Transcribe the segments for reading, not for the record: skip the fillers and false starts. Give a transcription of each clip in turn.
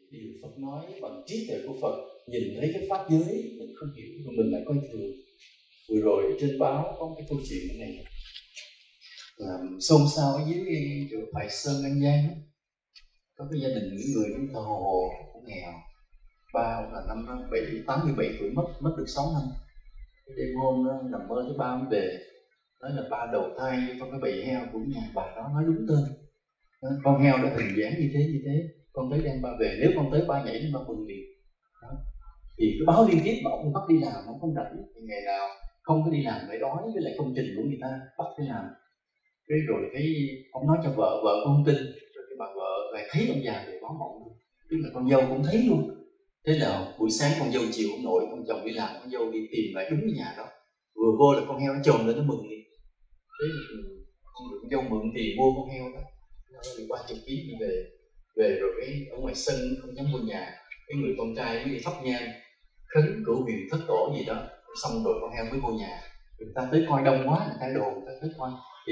điều Phật nói bằng trí tuệ của Phật, nhìn thấy cái pháp giới mình không hiểu rồi mình lại coi thường. Vừa rồi trên báo có cái câu chuyện này làm xôn xao ở dưới chỗ Bài Sơn An Giang. Có cái gia đình những người trong thờ Hồ cũng nghèo, ba ông là năm 87 tuổi mất được 6 năm. Đêm hôm đó, nằm mơ thấy ba ông về, nói là ba đầu thai trong cái bầy heo của nhà bà đó, nói đúng tên. Con heo đã hình dáng như thế, con tới đem ba về, nếu con tới ba nhảy lên ba mừng liền. Thì cứ báo liên tiếp mà ông bắt đi làm, ông không rảnh, thì ngày nào không có đi làm lại đói với lại công trình của người ta bắt đi làm. Thế rồi cái ông nói cho vợ không tin, rồi cái bà vợ lại thấy ông già về báo mộng, tức là con dâu cũng thấy luôn. Thế là buổi sáng con dâu chiều ông nội ông chồng đi làm, con dâu đi tìm lại đúng cái nhà đó, vừa vô là con heo nó chồm lên nó mừng liền. Thế con dâu mượn tiền mua con heo đó, nó đi qua chục ký đi về rồi cái ở ngoài sân không dám vô nhà, cái người con trai mới đi thắp nhang khấn cửu huyền thất tổ gì đó, xong rồi con heo mới vô nhà. Người ta tới coi đông quá, người ta đồn người ta tới coi thì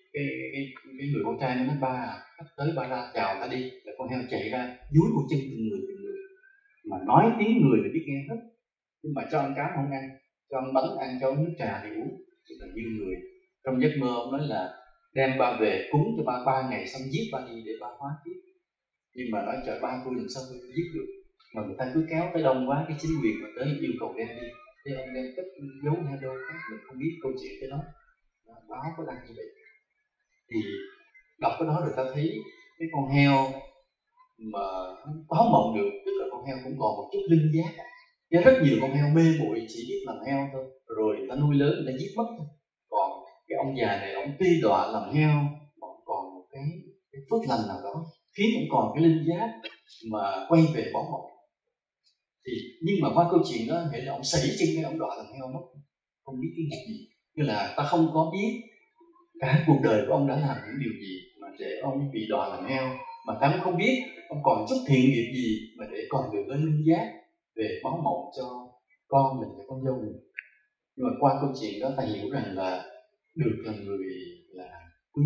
cái người con trai nó nói ba tới ba ra chào ta đi, là con heo chạy ra dúi một chân từng người mà nói tiếng người là biết nghe hết, nhưng mà cho ăn cá không ăn, cho ăn bánh ăn, cho nước trà thì uống, thì là như người. Trong giấc mơ ông nói là đem ba về cúng cho ba ngày xong giết ba đi để ba hóa kiếp. Nhưng mà nói trời, ba tôi làm sao tôi giết được, mà người ta cứ kéo tới đông quá, cái chính quyền mà tới yêu cầu đem đi, thế ông đem tất giấu hay đâu khác mình không biết câu chuyện cái đó. Báo có đăng như vậy thì đọc cái đó rồi ta thấy cái con heo mà báo mộng được, tức là con heo cũng còn một chút linh giác. Chứ rất nhiều con heo mê muội chỉ biết làm heo thôi, rồi người ta nuôi lớn người ta giết mất thôi. Còn cái ông già này ông tuy đọa làm heo mà ông còn một cái phước lành nào đó khiến ông còn cái linh giác mà quay về báo mộng. Thì nhưng mà qua câu chuyện đó hệ là ông sảy chân cái ông đọa làm heo mất, không biết cái nghiệp gì, như là ta không có biết cả cuộc đời của ông đã làm những điều gì mà để ông bị đọa làm heo, mà ta cũng không biết ông còn chút thiện nghiệp gì mà để còn được cái linh giác về báo mộng cho con mình và con dâu mình. Nhưng mà qua câu chuyện đó ta hiểu rằng là được làm người là quý,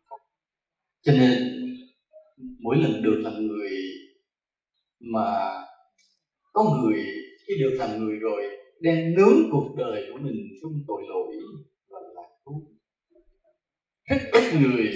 cho nên mỗi lần được làm người mà có người khi được làm người rồi đem nướng cuộc đời của mình trong tội lỗi và lạc thú. Rất ít người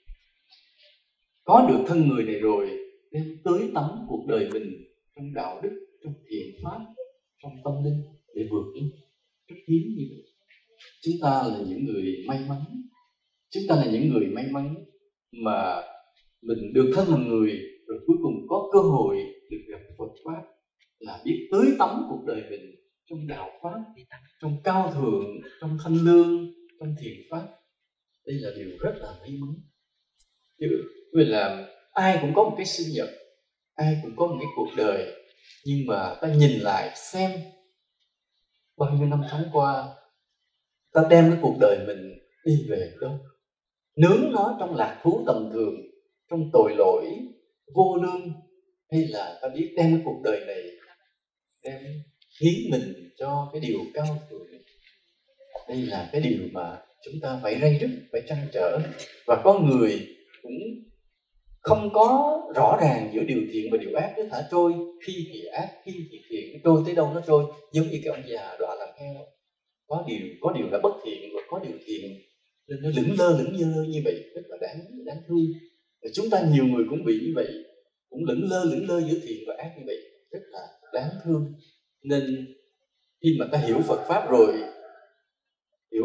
có được thân người này rồi đem tưới tắm cuộc đời mình trong đạo đức, trong thiện pháp, trong tâm linh để vượt lên. Rất hiếm như vậy. Chúng ta là những người may mắn, chúng ta là những người may mắn mà mình được thân làm người, rồi cuối cùng có cơ hội được gặp Phật pháp, là biết tưới tắm cuộc đời mình trong đạo pháp, trong cao thượng, trong thanh lương, trong thiện pháp. Đây là điều rất là may mắn. Chứ vì là ai cũng có một cái sinh nhật, ai cũng có một cái cuộc đời, nhưng mà ta nhìn lại xem bao nhiêu năm tháng qua ta đem cái cuộc đời mình đi về đâu, nướng nó trong lạc thú tầm thường, trong tội lỗi vô lương, hay là ta biết đem cái cuộc đời này đem hiến mình cho cái điều cao thượng. Đây là cái điều mà chúng ta phải rây rứt, phải trăn trở. Và có người cũng không có rõ ràng giữa điều thiện và điều ác, cứ thả trôi, khi thì ác, khi thì thiện, trôi tới đâu nó trôi, giống như cái ông già đọa làm heo. Có điều là bất thiện và có điều thiện, nên nó lững lơ như vậy, rất là đáng thương. Và chúng ta nhiều người cũng bị như vậy, cũng lững lơ giữa thiện và ác như vậy, rất là đáng thương. Nên khi mà ta hiểu Phật pháp rồi, hiểu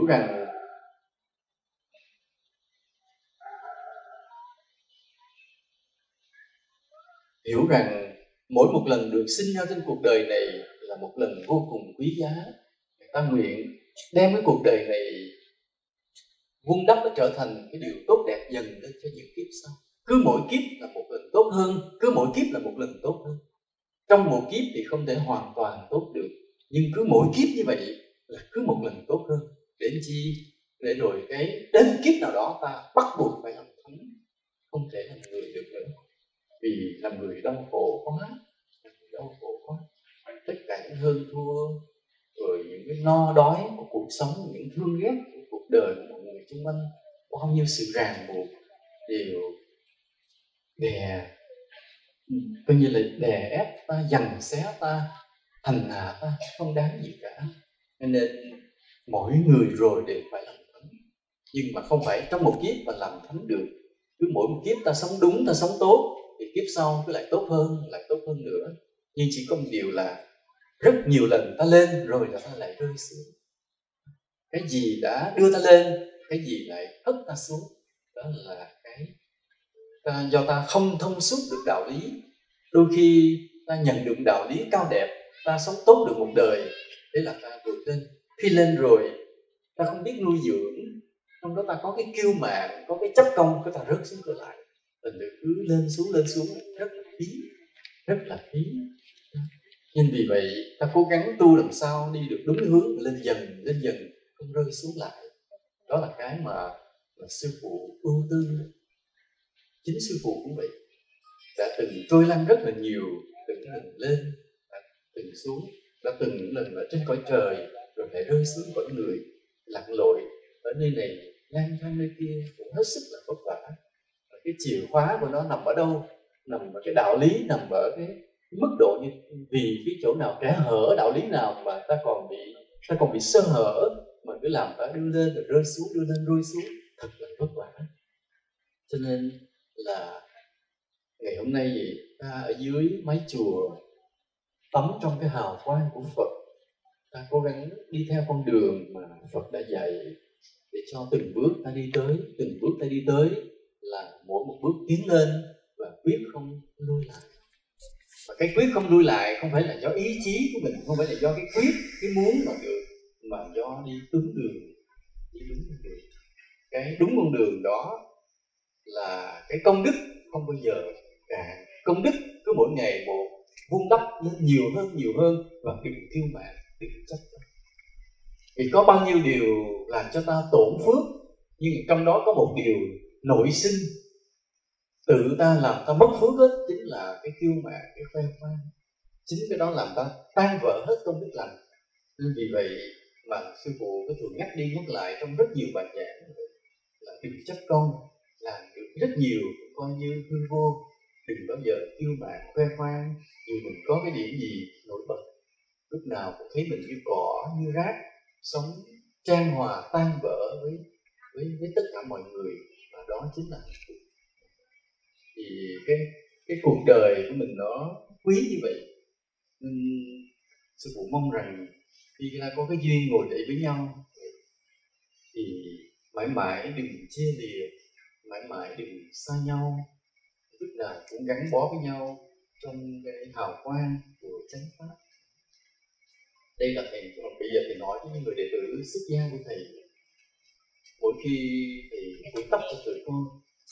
rằng mỗi một lần được sinh ra trên cuộc đời này là một lần vô cùng quý giá. Ta nguyện đem cái cuộc đời này vun đắp nó trở thành cái điều tốt đẹp dần lên cho những kiếp sau. Cứ mỗi kiếp là một lần tốt hơn, cứ mỗi kiếp là một lần tốt hơn. Trong một kiếp thì không thể hoàn toàn tốt được, nhưng cứ mỗi kiếp như vậy là cứ một lần tốt hơn. Đến chi? Để rồi đến kiếp nào đó ta bắt buộc phải làm thánh, không thể làm người được nữa. Vì làm người đau khổ quá, tất cả những hơn thua, rồi những cái no đói của cuộc sống, những thương ghét của cuộc đời của mọi người xung quanh, bao nhiêu sự ràng buộc đều đè coi như là đè ép ta, giằng xé ta, hành hạ ta, không đáng gì cả. Nên mỗi người rồi đều phải làm thánh, nhưng mà không phải trong một kiếp mà làm thánh được. Cứ mỗi một kiếp ta sống đúng, ta sống tốt, thì kiếp sau cứ lại tốt hơn nữa. Nhưng chỉ có một điều là rất nhiều lần ta lên rồi là ta lại rơi xuống. Cái gì đã đưa ta lên, cái gì lại hất ta xuống. Đó là cái do ta không thông suốt được đạo lý. Đôi khi ta nhận được đạo lý cao đẹp, ta sống tốt được một đời, đấy là ta vượt lên. Khi lên rồi ta không biết nuôi dưỡng, trong đó ta có cái kiêu mạn, có cái chấp công, cái ta rớt xuống trở lại. Tình cứ lên xuống rất là phí, rất là phí. Nên vì vậy ta cố gắng tu làm sao đi được đúng hướng, lên dần, không rơi xuống lại. Đó là cái mà sư phụ ưu tư. Chính sư phụ cũng vậy, đã từng trôi lăn rất là nhiều, từng lần lên, từng xuống, đã từng những lần ở trên cõi trời, rồi phải rơi xuống cõi người, lặn lội ở nơi này, lang thang nơi kia, cũng hết sức là vất vả. Và cái chìa khóa của nó nằm ở đâu? Nằm ở cái đạo lý, nằm ở cái mức độ như vì cái chỗ nào kẽ hở đạo lý nào mà ta còn bị sơ hở, mà cứ làm ta đưa lên rồi rơi xuống, đưa lên rơi xuống, thật là vất vả. Cho nên là ngày hôm nay thì ta ở dưới mái chùa tắm trong cái hào quang của Phật, ta cố gắng đi theo con đường mà Phật đã dạy, để cho từng bước ta đi tới là mỗi một bước tiến lên và quyết không lui lại. Và cái quyết không lui lại không phải là do ý chí của mình, không phải là do cái quyết, cái muốn mà được, mà do đi đúng đường. Cái đúng con đường đó là cái công đức không bao giờ cạn. Công đức cứ mỗi ngày một vun đắp lên nhiều hơn, và đừng kiêu mạn, đừng chấp. Vì có bao nhiêu điều làm cho ta tổn phước, nhưng trong đó có một điều nội sinh tự ta làm ta mất phước hết, chính là cái kiêu mạn, cái khoe khoang. Chính cái đó làm ta tan vỡ hết công đức lành. Nên vì vậy mà sư phụ có thường nhắc đi nhắc lại trong rất nhiều bài giảng là đừng chấp công, làm được rất nhiều coi như hư vô. Đừng bao giờ kiêu mạn khoe khoang, dù mình có cái điểm gì nổi bật, lúc nào cũng thấy mình như cỏ, như rác, sống trang hòa tan vỡ với tất cả mọi người, và đó chính là hạnh phúc. Thì cái cuộc đời của mình nó quý như vậy. Sư phụ mong rằng khi ta có cái duyên ngồi đây với nhau thì mãi mãi đừng chia lìa, mãi mãi đừng xa nhau, lúc nào cũng gắn bó với nhau trong cái hào quang của chánh pháp. Đây là thầy, bây giờ thầy nói với những người đệ tử xuất gia của thầy. Mỗi khi thầy cúi tóc cho tụi con,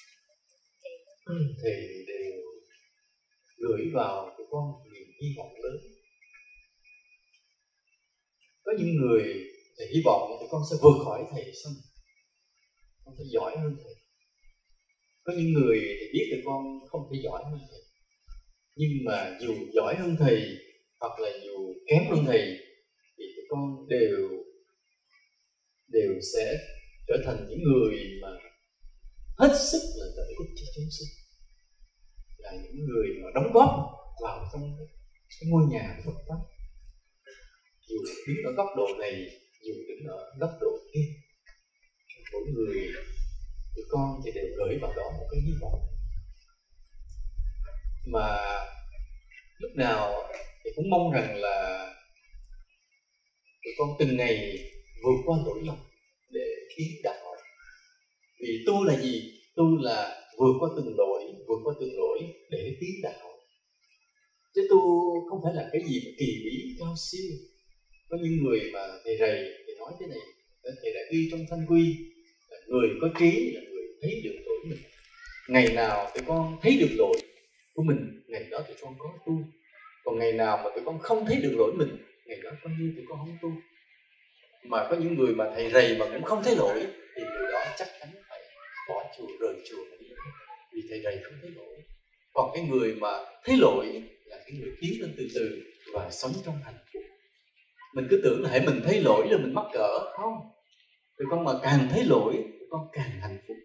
thầy đều gửi vào tụi con niềm hy vọng lớn. Có những người thầy hy vọng tụi con sẽ vượt khỏi thầy, xong con sẽ giỏi hơn thầy. Có những người thì biết tụi con không thể giỏi hơn thầy, nhưng mà dù giỏi hơn thầy hoặc là dù kém hơn thầy thì tụi con đều sẽ trở thành những người mà hết sức là lợi ích cho chúng sinh, là những người mà đóng góp vào trong cái ngôi nhà Phật pháp. Dù đứng ở góc độ này, dù đứng ở góc độ kia, mỗi người tụi con thì đều gửi vào đó một cái hy vọng. Mà lúc nào thì cũng mong rằng là tụi con từng ngày vượt qua lỗi lầm để tiến đạo. Vì tu là gì? Tu là vượt qua từng lỗi để tiến đạo. Chứ tu không phải là cái gì mà kỳ bí cao siêu. Có những người mà thầy rầy thì nói thế này, thầy đã ghi trong Thanh Quy là người có trí là người thấy được lỗi mình. Ngày nào tụi con thấy được lỗi của mình, ngày đó tụi con có tu. Còn ngày nào mà tụi con không thấy được lỗi mình, ngày đó coi như tụi con không tu. Mà có những người mà thầy rầy mà cũng không thấy lỗi thì người đó chắc chắn phải bỏ chùa, rời chùa mà đi, vì thầy rầy không thấy lỗi. Còn cái người mà thấy lỗi là cái người tiến lên từ từ và sống trong hạnh phúc. Mình cứ tưởng là hãy mình thấy lỗi là mình mắc cỡ, không. Tụi con mà càng thấy lỗi, tụi con càng hạnh phúc.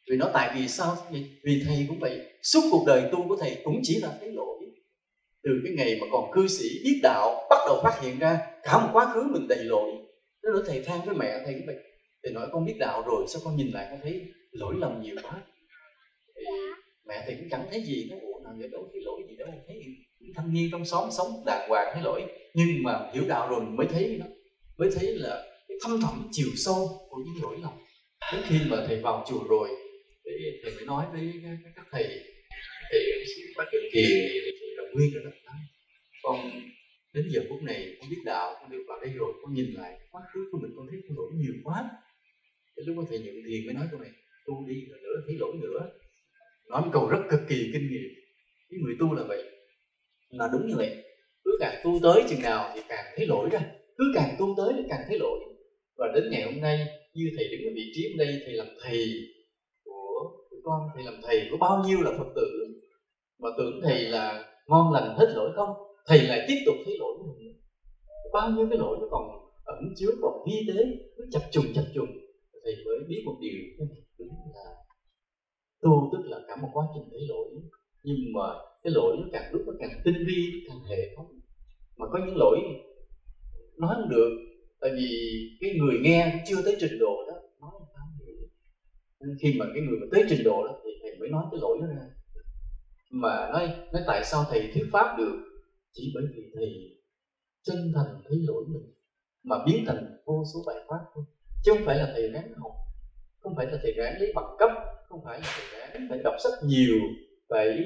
Vì nó tại vì sao? Vì thầy cũng vậy, suốt cuộc đời tu của thầy cũng chỉ là thấy lỗi. Từ cái ngày mà còn cư sĩ biết đạo, bắt đầu phát hiện ra cả một quá khứ mình đầy lỗi. Đó nữa thầy than với mẹ thầy cũng vậy. Thầy nói con biết đạo rồi, sao con nhìn lại con thấy lỗi lầm nhiều quá. Thì mẹ thầy cũng chẳng thấy gì, nó ủa nào vậy, đâu thấy lỗi gì đâu, thấy thanh niên trong xóm sống đàng hoàng thấy lỗi. Nhưng mà hiểu đạo rồi mới thấy nó, mới thấy là cái thâm thẳm chiều sâu của những lỗi lầm. Đến khi mà thầy vào chùa rồi thì thầy mới nói với các thầy phát hiện thiền là nguyên rồi đó. Con đến giờ phút này con biết đạo, con được vào đây rồi, con nhìn lại quá khứ của mình, con thấy con lỗi nhiều quá. Đến lúc đó thầy nhận thiền mới nói câu này, tu đi rồi nữa thấy lỗi nữa. Nói một câu rất cực kỳ kinh nghiệm. Cái người tu là vậy, là đúng như vậy. Cứ càng tu tới chừng nào thì càng thấy lỗi ra, cứ càng tu tới thì càng thấy lỗi. Và đến ngày hôm nay, như thầy đứng ở vị trí ở đây, thầy làm thầy của con, thầy làm thầy của bao nhiêu là Phật tử mà tưởng thầy là ngon lành hết lỗi không, thầy lại tiếp tục thấy lỗi của mình. Bao nhiêu cái lỗi nó còn ẩn chứa, còn vi tế, cứ chập trùng. Thầy mới biết một điều, đúng là tu tức là cả một quá trình thấy lỗi. Nhưng mà cái lỗi nó càng lúc nó càng tinh vi, nó càng hệ thống. Mà có những lỗi nói không được, tại vì cái người nghe chưa tới trình độ đó, nói không sao được. Nên khi mà cái người mà tới trình độ đó thì thầy mới nói cái lỗi đó ra. Mà nói tại sao thầy thuyết pháp được, chỉ bởi vì thầy chân thành thấy lỗi mình mà biến thành vô số bài pháp thôi. Chứ không phải là thầy ráng học, không phải là thầy ráng lấy bằng cấp, không phải là thầy ráng phải đọc sách nhiều, phải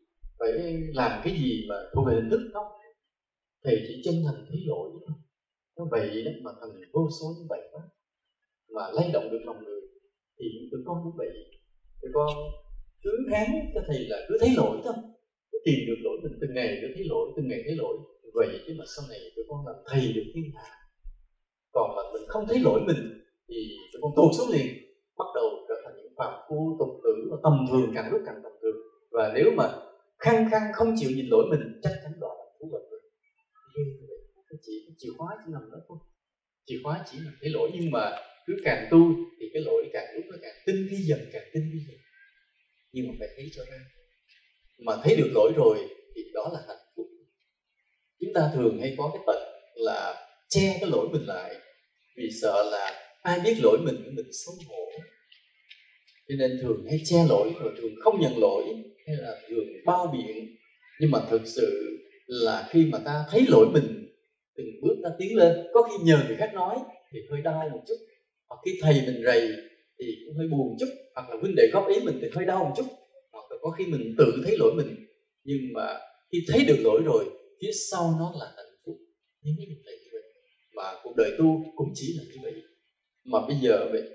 làm cái gì mà thuộc về hình thức không. Thầy chỉ chân thành thấy lỗi thôi. Nó vậy đó mà thành vô số những bài pháp mà lay động được lòng người. Thì tụi con cũng vậy, tụi con cứ ráng cho thầy là cứ thấy lỗi thôi, cứ tìm được lỗi mình, từng ngày cứ thấy lỗi, từng ngày thấy lỗi. Vậy chứ mà sau này tụi con làm thầy được thiên hạ. Còn mà mình không thấy lỗi mình thì tụi con tụt xuống liền, bắt đầu trở thành những phàm phu tục tử và tầm thường, càng lúc càng tầm thường. Và nếu mà khăng khăng không chịu nhìn lỗi mình, chắc chắn đó là thú vật rồi. Cái chìa khóa chỉ nằm đó thôi, chìa khóa chỉ là thấy lỗi. Nhưng mà cứ càng tu thì cái lỗi càng lúc nó càng tinh vi dần, càng tinh vi dần. Nhưng mà phải thấy cho ra, mà thấy được lỗi rồi thì đó là hạnh phúc. Chúng ta thường hay có cái tật là che cái lỗi mình lại, vì sợ là ai biết lỗi mình xấu hổ, cho nên thường hay che lỗi, rồi thường không nhận lỗi, hay là thường bao biện. Nhưng mà thực sự là khi mà ta thấy lỗi mình, từng bước ta tiến lên. Có khi nhờ người khác nói thì hơi đau một chút, hoặc khi thầy mình rầy thì cũng hơi buồn chút, hoặc là huynh đệ góp ý mình thì hơi đau một chút, hoặc là có khi mình tự thấy lỗi mình. Nhưng mà khi thấy được lỗi rồi, phía sau nó là hạnh phúc. Nhưng mới được là như vậy. Mà cuộc đời tu cũng chỉ là như vậy. Mà bây giờ vậy,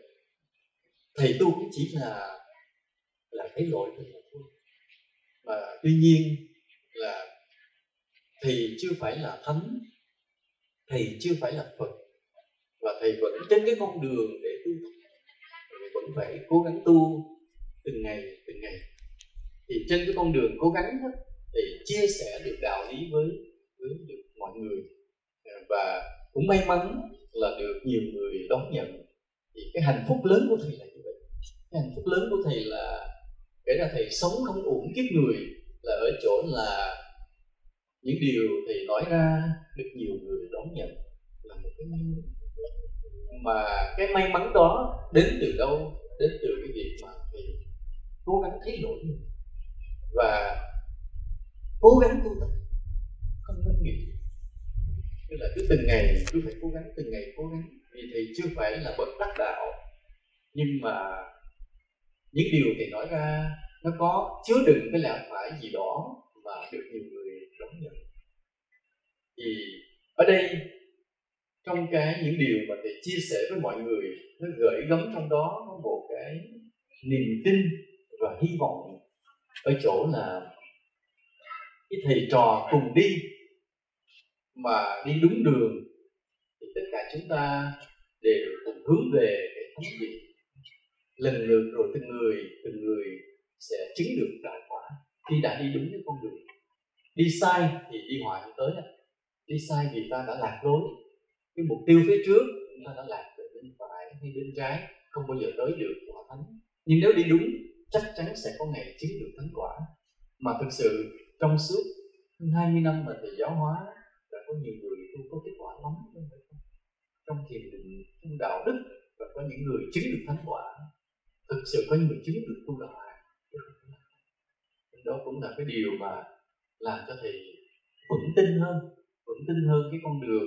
thầy tu cũng chỉ là thấy lỗi mình là thôi. Mà tuy nhiên là thầy chưa phải là thánh, thầy chưa phải là Phật, và thầy vẫn trên cái con đường để tu. Thầy vẫn phải cố gắng tu từng ngày. Thì trên cái con đường cố gắng đó, thì chia sẻ được đạo lý với được mọi người, và cũng may mắn là được nhiều người đón nhận. Thì cái hạnh phúc lớn của thầy là như vậy. Cái hạnh phúc lớn của thầy là kể ra thầy sống không uổng kiếp người, là ở chỗ là những điều thầy nói ra được nhiều người đón nhận, là một cái may mắn. Mà cái may mắn đó đến từ đâu? Đến từ cái việc mà thầy cố gắng thấy lỗi mình và cố gắng tu tập, không ngưng nghỉ. Tức là cứ từng ngày cứ phải cố gắng, từng ngày cố gắng. Vì thầy chưa phải là bậc đắc đạo, nhưng mà những điều thầy nói ra nó có chứa đựng cái lẽ phải gì đó mà được nhiều người đón nhận. Thì ở đây, trong những điều mà thầy chia sẻ với mọi người, nó gợi gắm trong đó có một cái niềm tin và hy vọng, ở chỗ là cái thầy trò cùng đi mà đi đúng đường thì tất cả chúng ta đều cùng hướng về cái thánh vị. Lần lượt rồi từng người sẽ chứng được đại quả khi đã đi đúng cái con đường. Đi sai thì đi hoài không tới. Đi sai vì ta đã lạc lối, cái mục tiêu phía trước ta đã lạc về bên phải hay bên trái, không bao giờ tới được quả thánh. Nhưng nếu đi đúng, chắc chắn sẽ có ngày chứng được thánh quả. Mà thực sự trong suốt hơn 20 năm mà thầy giáo hóa, đã có nhiều người tu có kết quả lắm trong thiền định, trong đạo đức, và có những người chứng được thánh quả. Thực sự có những người chứng được tu đạo hạnh. Đó cũng là cái điều mà làm cho thầy vững tin hơn cái con đường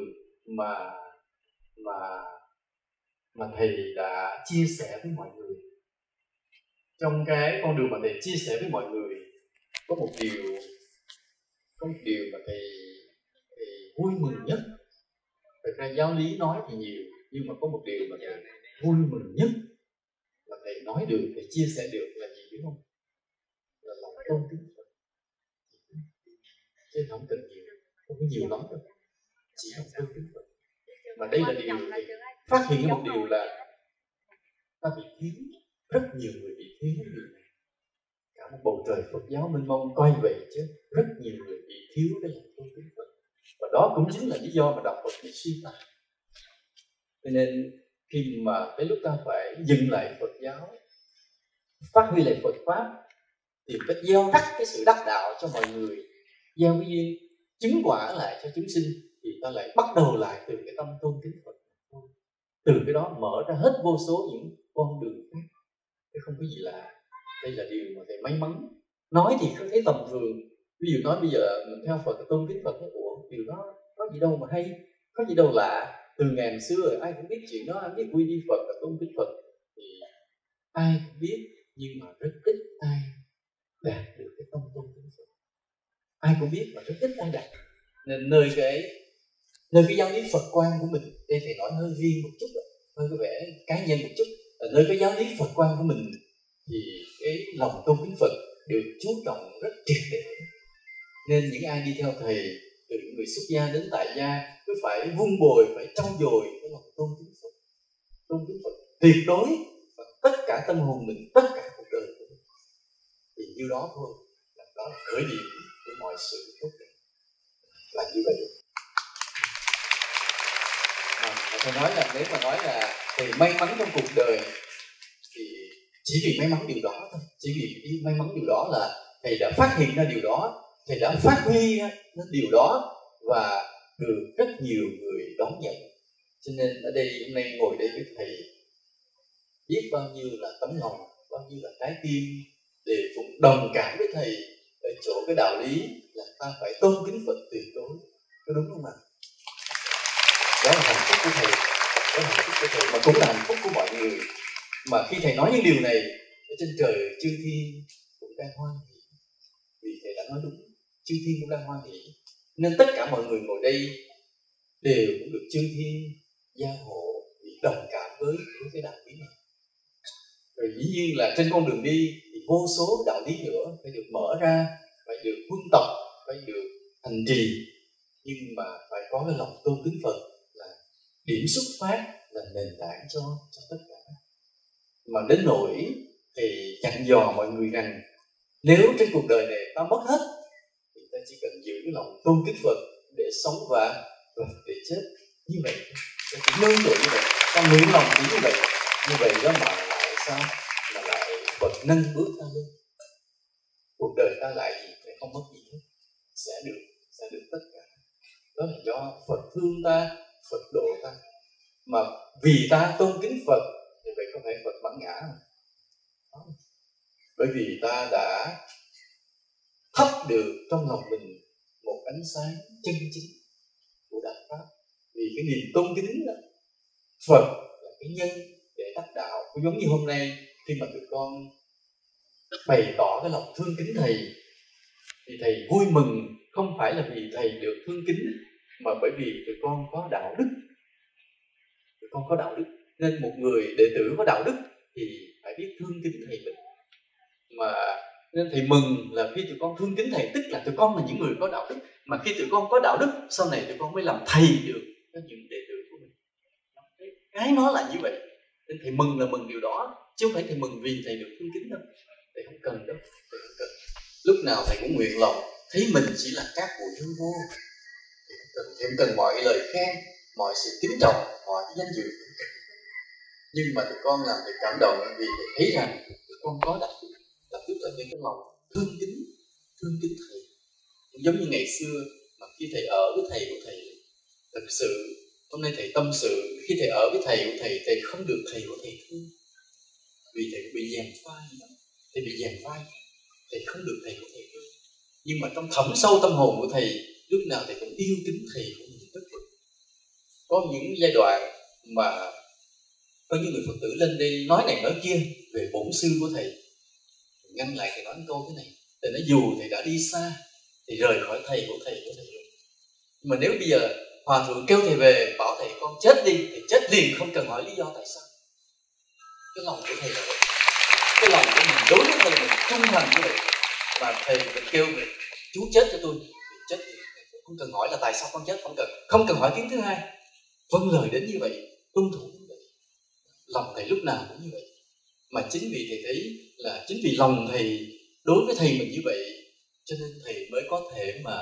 mà thầy đã chia sẻ với mọi người. Trong cái con đường mà thầy chia sẻ với mọi người, có một điều mà thầy vui mừng nhất. Thực ra giáo lý nói thì nhiều, nhưng mà có một điều mà thầy vui mừng nhất mà thầy nói được, thầy chia sẻ được là gì biết không? Là lòng tôn kính Phật. Chứ không cần nhiều, không có nhiều lắm đâu, chỉ lòng tôn kính Phật. Mà đây là điều thầy phát hiện một điều là ta bị thiếu, rất nhiều người bị thiếu điều này. Cả một bầu trời Phật giáo mênh mông coi vậy chứ rất nhiều người bị thiếu cái lòng tôn kính Phật. Và đó cũng chính là lý do mà đạo Phật bị suy tàn. Cho nên khi mà tới lúc ta phải dừng lại Phật giáo, phát huy lại Phật pháp, tìm cách gieo rắc cái sự đắc đạo cho mọi người, gieo cái duyên chứng quả lại cho chúng sinh, thì ta lại bắt đầu lại từ cái tâm tôn kính Phật. Từ cái đó mở ra hết vô số những con đường khác, chứ không có gì lạ. Đây là điều mà thầy may mắn. Nói thì không thấy tầm thường. Ví dụ nói bây giờ mình theo Phật, tôn kính Phật, ủa điều đó có gì đâu mà hay, có gì đâu lạ. Từ ngàn xưa rồi ai cũng biết chuyện đó, ai biết quy y Phật và tôn kính Phật thì ai cũng biết, nhưng mà rất ít ai đạt được cái tâm tôn kính Phật. Ai cũng biết mà rất ít ai đạt. Nên nơi cái giáo lý Phật quan của mình, đây thầy nói hơi riêng một chút, hơi có vẻ cá nhân một chút, là nơi cái giáo lý Phật quan của mình thì cái lòng tôn kính Phật được chú trọng rất triệt để. Nên những ai đi theo thầy, từ những người xuất gia đến tại gia, cứ phải vun bồi, phải trau dồi cái lòng tôn kính Phật. Tôn kính Phật tuyệt đối và tất cả tâm hồn mình, tất cả cuộc đời của mình. Thì như đó thôi, đó là khởi điểm của mọi sự tốt đẹp. Là như vậy. Thầy nói là nếu mà nói là thầy may mắn trong cuộc đời thì chỉ vì may mắn điều đó thôi. Chỉ vì may mắn điều đó là thầy đã phát hiện ra điều đó, thầy đã phát huy ra điều đó và được rất nhiều người đón nhận. Cho nên ở đây hôm nay ngồi đây với thầy, biết bao nhiêu là tấm lòng, bao nhiêu là trái tim để cùng đồng cảm với thầy ở chỗ cái đạo lý là ta phải tôn kính Phật tuyệt đối. Có đúng không ạ? Đó là hạnh phúc của thầy, đó là hạnh phúc của thầy, mà cũng là hạnh phúc của mọi người. Mà khi thầy nói những điều này, ở trên trời chư thiên cũng đang hoan hỷ, vì thầy đã nói đúng, chư thiên cũng đang hoan hỷ. Nên tất cả mọi người ngồi đây đều cũng được chư thiên gia hộ, vì đồng cảm với cái đạo lý này. Rồi dĩ nhiên là trên con đường đi thì vô số đạo lý nữa phải được mở ra, phải được huân tập, phải được hành trì, nhưng mà phải có cái lòng tôn kính Phật là điểm xuất phát, là nền tảng cho tất cả. Mà đến nỗi thì dặn dò mọi người rằng nếu trên cuộc đời này ta mất hết thì ta chỉ cần giữ cái lòng tôn kính Phật để sống và để chết. Như vậy ta chỉ nương tựa như vậy, ta nguyện lòng chỉ như vậy đó mà lại sao mà lại Phật nâng bước ta lên. Cuộc đời ta lại gì thì không mất gì hết, sẽ được tất cả. Đó là do Phật thương ta, Phật độ ta. Mà vì ta tôn kính Phật thì vậy có phải Phật bản ngã không? Bởi vì ta đã thắp được trong lòng mình một ánh sáng chân chính của đạo pháp. Vì cái niềm tôn kính đó, Phật là cái nhân để đắc đạo. Cũng giống như hôm nay khi mà tụi con bày tỏ cái lòng thương kính thầy, thì thầy vui mừng không phải là vì thầy được thương kính, mà bởi vì tụi con có đạo đức. Tụi con có đạo đức, nên một người đệ tử có đạo đức thì phải biết thương kính thầy mình. Mà nên thầy mừng là khi tụi con thương kính thầy, tức là tụi con là những người có đạo đức. Mà khi tụi con có đạo đức, sau này tụi con mới làm thầy được cho những đệ tử của mình. Cái nó là như vậy. Nên thầy mừng là mừng điều đó, chứ không phải thầy mừng vì thầy được thương kính đâu. Thầy không cần đâu, thầy không cần. Lúc nào thầy cũng nguyện lòng thấy mình chỉ là cát bụi hư vô. Thầy không cần mọi lời khen, mọi sự kính trọng, mọi danh dự. Nhưng mà tụi con làm thầy cảm động vì thầy thấy rằng tụi con có đặc tức là cái lòng thương kính thầy. Cũng giống như ngày xưa mà khi thầy ở với thầy của thầy, thực sự hôm nay thầy tâm sự, khi thầy ở với thầy của thầy, thầy không được thầy của thầy thương, vì thầy bị dèm pha, thầy bị dèm pha, thầy không được thầy của thầy thương. Nhưng mà trong thẳm sâu tâm hồn của thầy, lúc nào thầy cũng yêu kính thầy của mình tất cả. Có những giai đoạn mà có những người Phật tử lên đây nói này nói kia về bổn sư của thầy, ngăn lại thầy nói câu thế này. Thầy nói dù thầy đã đi xa, thì rời khỏi thầy của thầy rồi. Nhưng mà nếu bây giờ Hòa thượng kêu thầy về, bảo thầy con chết đi, thì chết liền, không cần hỏi lý do tại sao. Cái lòng của thầy là vậy. Cái lòng của mình đối với thầy mình trung thành như vậy. Mà thầy mình kêu về, chú chết cho tôi, thì chết liền. Không cần hỏi là tại sao con chết, không cần hỏi tiếng thứ hai. Vâng lời đến như vậy, tuân thủ như vậy. Lòng thầy lúc nào cũng như vậy. Mà chính vì thầy thấy là chính vì lòng thầy đối với thầy mình như vậy, cho nên thầy mới có thể mà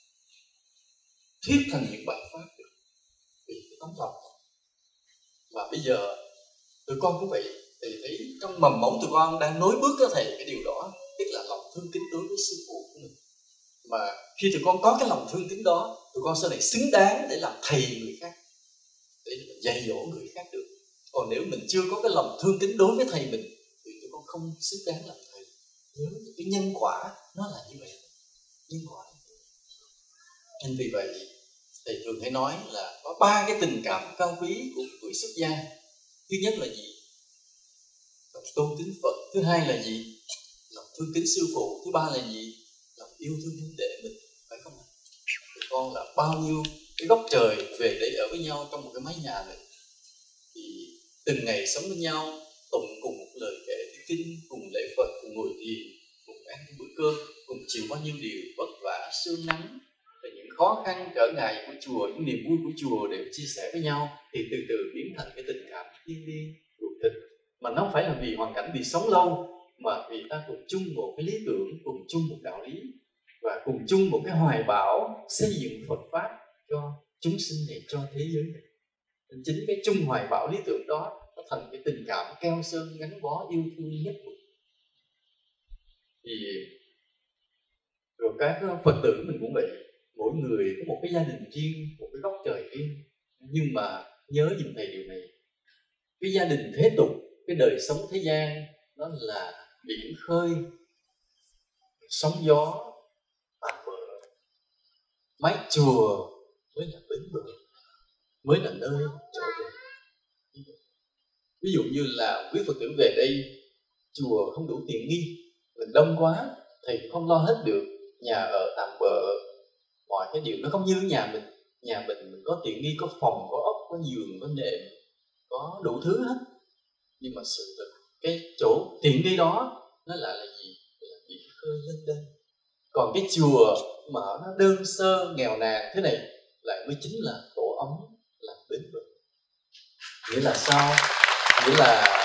thuyết thành những bài pháp được, vì cái tấm lòng. Và bây giờ tụi con cũng vậy, thầy thấy trong mầm mống tụi con đang nối bước cho thầy cái điều đó, tức là lòng thương kính đối với sư phụ của mình. Mà khi tụi con có cái lòng thương kính đó, tụi con sau này xứng đáng để làm thầy người khác, để mình dạy dỗ người khác được. Còn nếu mình chưa có cái lòng thương kính đối với thầy mình, thì tụi con không xứng đáng làm thầy. Nhớ cái nhân quả nó là như vậy. Nhân quả. Nên vì vậy thầy thường hay nói là có 3 cái tình cảm cao quý của người xuất gia. Thứ nhất là gì? Lòng tôn kính Phật. Thứ hai là gì? Lòng thương kính sư phụ. Thứ ba là gì? Lòng yêu thương huynh đệ mình, phải không ạ? Tụi con là bao nhiêu cái góc trời về để ở với nhau trong một cái mái nhà này, thì từng ngày sống với nhau, tụng cùng một lời kệ kinh, cùng lễ Phật, cùng ngồi thiền, cùng ăn bữa cơm, cùng chịu bao nhiêu điều vất vả sương nắng, và những khó khăn trở ngại của chùa, những niềm vui của chùa đều chia sẻ với nhau, thì từ từ biến thành cái tình cảm thiêng liêng ruột thịt. Mà nó không phải là vì hoàn cảnh, vì sống lâu, mà vì ta cùng chung một cái lý tưởng, cùng chung một đạo lý, và cùng chung một cái hoài bão xây dựng Phật pháp cho chúng sinh này, cho thế giới này. Chính cái chung hoài bão lý tưởng đó nó thành cái tình cảm keo sơn gắn bó yêu thương nhất mực. Thì rồi các Phật tử mình cũng vậy, mỗi người có một cái gia đình riêng, một cái góc trời riêng, nhưng mà nhớ giùm thầy điều này: cái gia đình thế tục, cái đời sống thế gian, nó là biển khơi, sóng gió, tàn bờ. Mái chùa mới là bến bờ, mới là nơi trở về. Ví dụ như là quý Phật tử về đây, chùa không đủ tiện nghi, mình đông quá, thầy không lo hết được, nhà ở tạm bợ, mọi cái điều nó không như nhà mình. Nhà mình có tiện nghi, có phòng, có ốc, có giường, có nệm, có đủ thứ hết. Nhưng mà sự thật, cái chỗ tiện nghi đó nó lại là gì? Là biển khơi lênh đênh. Còn cái chùa mà nó đơn sơ, nghèo nàn thế này lại mới chính là tổ ấm, là bến bờ. Nghĩa là sao? Nghĩa là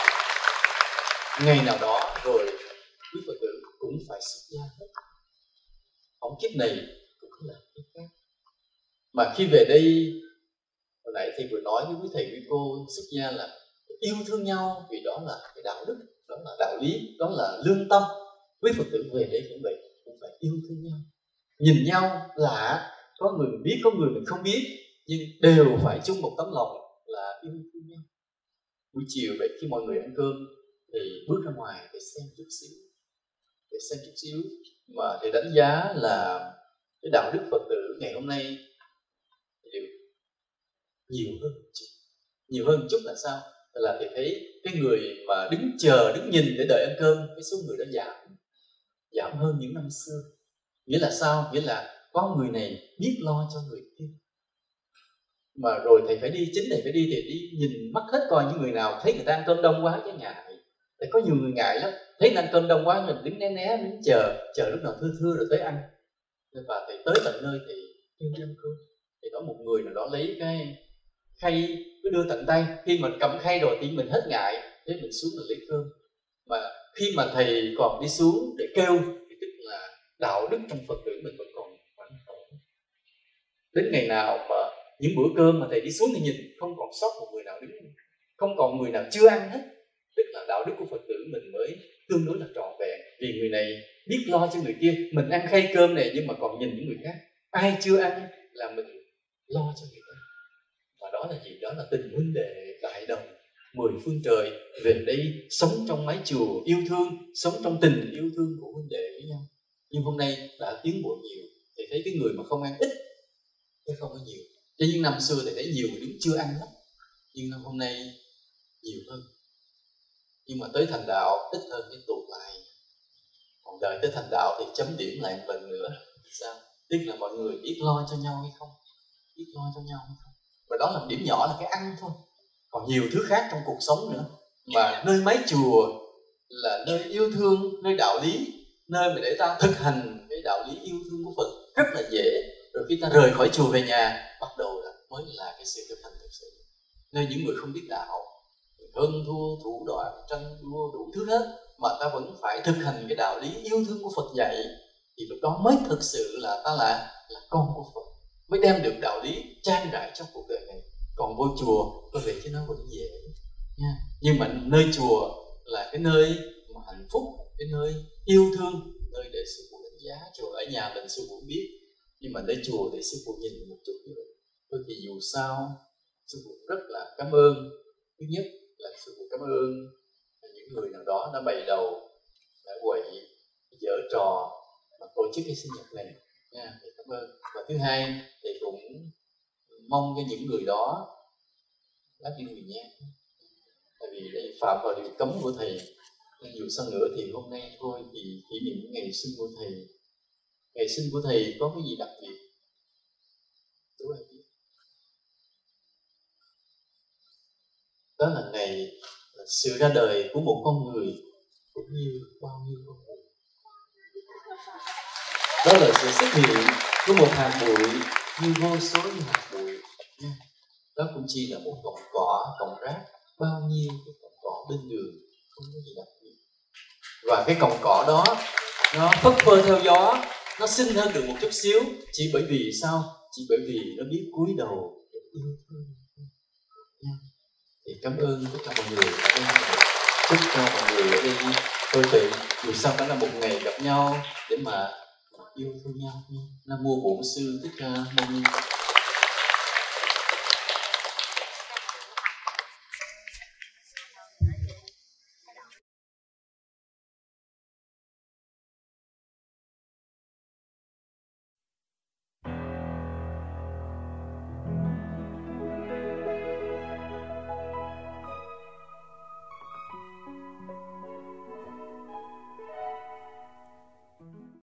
ngày nào đó rồi quý Phật tử cũng phải xuất gia hết. Không kiếp này cũng là kiếp khác. Mà khi về đây, hồi nãy thầy vừa nói với quý thầy quý cô xuất gia là yêu thương nhau, vì đó là cái đạo đức, đó là đạo lý, đó là lương tâm. Quý Phật tử về đây cũng vậy, cũng phải yêu thương nhau. Nhìn nhau lạ, có người mình biết, có người mình không biết, nhưng đều phải chung một tấm lòng là yêu thương nhau. Buổi chiều vậy, khi mọi người ăn cơm thì bước ra ngoài để xem chút xíu, mà để đánh giá là cái đạo đức Phật tử ngày hôm nay đều nhiều hơn một chút. Là sao? Là thầy thấy cái người mà đứng nhìn để đợi ăn cơm, cái số người đó giảm hơn những năm xưa. Nghĩa là sao? Nghĩa là có người này biết lo cho người kia. Mà rồi thầy phải đi, chính thầy phải đi thì đi nhìn mắt hết coi những người nào thấy người ta ăn cơm đông quá cái nhà này. Tại có nhiều người ngại lắm, thấy ăn cơm đông quá mình đứng né đứng chờ lúc nào thưa rồi tới ăn. Và thầy tới tận nơi thì kêu đi ăn cơm. Thì có một người nào đó lấy cái khay cứ đưa tận tay, khi mình cầm khay rồi thì mình hết ngại, thế mình xuống là lấy cơm. Mà khi mà thầy còn đi xuống để kêu thì tức là đạo đức trong Phật tử mình vẫn còn khoảng hậu. Đến ngày nào mà những bữa cơm mà thầy đi xuống thì nhìn không còn sót một người nào đứng, không còn người nào chưa ăn hết. Tức là đạo đức của Phật tử mình mới tương đối là trọn vẹn, vì người này biết lo cho người kia. Mình ăn khay cơm này nhưng mà còn nhìn những người khác, ai chưa ăn là mình lo cho người ta. Và đó là gì? Đó là tình huynh đệ đại đồng 10 phương trời về đây sống trong mái chùa yêu thương, sống trong tình yêu thương của huynh đệ với nhau. Nhưng hôm nay đã tiến bộ nhiều, thì thấy cái người mà không ăn ít chứ không có nhiều. Cho nhưng năm xưa thì thấy nhiều người đứng chưa ăn lắm, nhưng năm hôm nay nhiều hơn. Nhưng mà tới thành đạo ít hơn cái tụ lại. Còn đợi tới thành đạo thì chấm điểm lại một lần nữa. Sao? Tức là mọi người biết lo cho nhau hay không? Biết lo cho nhau hay không? Và đó là điểm nhỏ, là cái ăn thôi. Còn nhiều thứ khác trong cuộc sống nữa. Mà nơi mái chùa là nơi yêu thương, nơi đạo lý, nơi mà để ta thực hành cái đạo lý yêu thương của Phật rất là dễ. Rồi khi ta rời khỏi chùa về nhà, bắt đầu là mới là cái sự thực hành thực sự. Nơi những người không biết đạo, hơn thua, thủ đoạn, tranh đua đủ thứ hết, mà ta vẫn phải thực hành cái đạo lý yêu thương của Phật dạy, thì lúc đó mới thực sự là ta là con của Phật, mới đem được đạo lý trang trải trong cuộc đời này. Còn vô chùa có vẻ chứ nó vẫn dễ nha. Nhưng mà nơi chùa là cái nơi mà hạnh phúc, cái nơi yêu thương, nơi để sư phụ đánh giá. Chùa ở nhà mình sư phụ biết, nhưng mà nơi chùa để sư phụ nhìn một chút như vậy. Thôi thì dù sao sư phụ rất là cảm ơn. Thứ nhất là sư phụ cảm ơn những người nào đó đã bày đầu, đã quậy, giở trò mà tổ chức cái sinh nhật này nha, thì cảm ơn. Và thứ hai thì cũng mong cho những người đó lát đi người nhé, tại vì đây phạm vào điều cấm của thầy. Nhưng dù sao nữa thì hôm nay thôi thì kỷ niệm ngày sinh của thầy. Ngày sinh của thầy có cái gì đặc biệt? Đúng không? Đó là ngày sự ra đời của một con người, cũng như bao nhiêu con người. Đó là sự xuất hiện của một hạt bụi như vô số những hạt bụi. Đó cũng chỉ là một cọng cỏ, cọng rác, bao nhiêu cái cọng cỏ bên đường, không có gì đặc biệt. Và cái cọng cỏ đó nó phất phơ theo gió, nó xinh hơn được một chút xíu, chỉ bởi vì sao? Chỉ bởi vì nó biết cúi đầu để yêu thương. Thì cảm ơn tất cả mọi người ở đây. Chúc cho mọi người ở đây tôi tự dù sao phải là một ngày gặp nhau để mà yêu thương nhau. Nam mô Bổn Sư Thích Ca Mâu Ni.